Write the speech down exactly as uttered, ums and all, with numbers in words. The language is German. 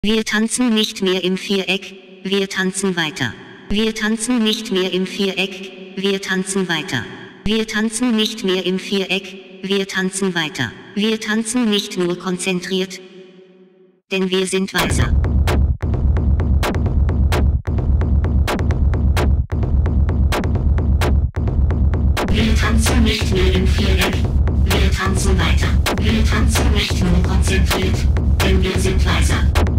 Wir tanzen nicht mehr im Viereck, wir tanzen weiter. Wir tanzen nicht mehr im Viereck, wir tanzen weiter. Wir tanzen nicht mehr im Viereck, wir tanzen weiter. Wir tanzen nicht nur konzentriert, denn wir sind weiser. Wir tanzen nicht mehr im Viereck, wir tanzen weiter. Wir tanzen nicht nur konzentriert, denn wir sind weiser.